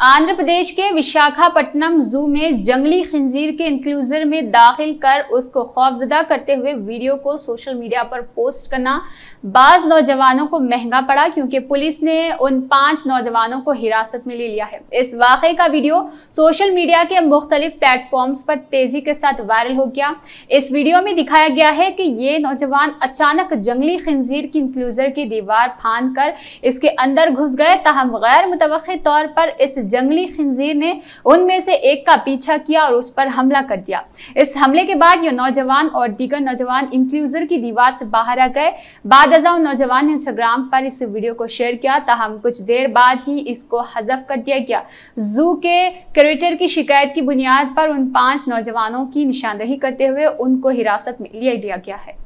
आंध्र प्रदेश के विशाखापट्टनम जू में जंगली खंजीर के इंक्लूजर में दाखिल कर उसको खौफजदा करते हुए वीडियो को सोशल मीडिया पर पोस्ट करना बाज नौजवानों को महंगा पड़ा, क्योंकि पुलिस ने उन 5 नौजवानों को हिरासत में ले लिया है। इस वाकये का वीडियो सोशल मीडिया के मुख्तलिफ प्लेटफॉर्म्स पर तेजी के साथ वायरल हो गया। इस वीडियो में दिखाया गया है कि ये नौजवान अचानक जंगली खंजीर की इंक्लूजर की दीवार फांद कर इसके अंदर घुस गए, ताहम गैर मुतवक्की तौर पर इस जंगली खंजीर ने उनमें से एक का पीछा किया और उस पर हमला कर दिया। इस हमले के बाद ये नौजवान और दीगर नौजवान इंक्लूजर की दीवार से बाहर आ गए। बाद नौजवान ने इंस्टाग्राम पर इस वीडियो को शेयर किया, ताहम कुछ देर बाद ही इसको हज़फ कर दिया गया। जू के क्यूरेटर की शिकायत की बुनियाद पर उन 5 नौजवानों की निशानदेही करते हुए उनको हिरासत में ले लिया गया है।